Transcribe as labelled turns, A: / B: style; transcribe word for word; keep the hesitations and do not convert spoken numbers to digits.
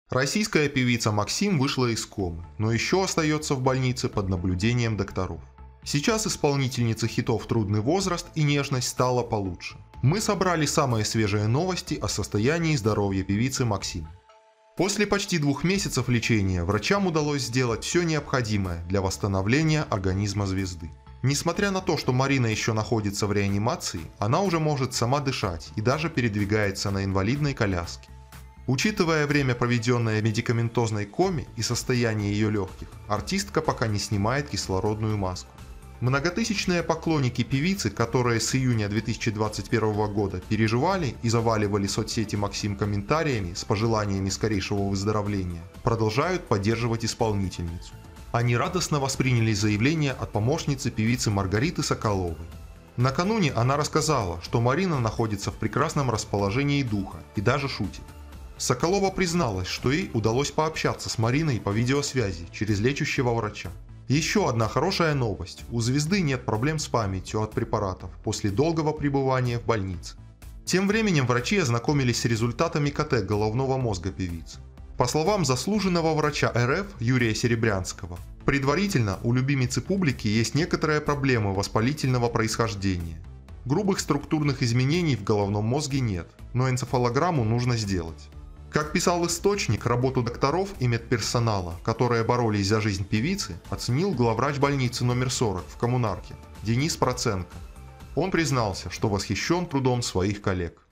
A: Российская певица Максим вышла из комы, но еще остается в больнице под наблюдением докторов. Сейчас исполнительнице хитов «Трудный возраст» и «Нежность» стало получше. Мы собрали самые свежие новости о состоянии здоровья певицы Максим. После почти двух месяцев лечения врачам удалось сделать все необходимое для восстановления организма звезды. Несмотря на то, что Марина еще находится в реанимации, она уже может сама дышать и даже передвигается на инвалидной коляске. Учитывая время, проведенное в медикаментозной коме и состояние ее легких, артистка пока не снимает кислородную маску. Многотысячные поклонники певицы, которые с июня две тысячи двадцать первого года переживали и заваливали соцсети Максим комментариями с пожеланиями скорейшего выздоровления, продолжают поддерживать исполнительницу. Они радостно восприняли заявление от помощницы певицы Маргариты Соколовой. Накануне она рассказала, что Марина находится в прекрасном расположении духа и даже шутит. Соколова призналась, что ей удалось пообщаться с Мариной по видеосвязи через лечащего врача. Еще одна хорошая новость. У звезды нет проблем с памятью от препаратов после долгого пребывания в больнице. Тем временем врачи ознакомились с результатами КТ головного мозга певицы. По словам заслуженного врача эр эф Юрия Серебрянского, предварительно у любимицы публики есть некоторые проблемы воспалительного происхождения. Грубых структурных изменений в головном мозге нет, но энцефалограмму нужно сделать. Как писал источник, работу докторов и медперсонала, которые боролись за жизнь певицы, оценил главврач больницы номер сорок в Коммунарке Денис Проценко. Он признался, что восхищен трудом своих коллег.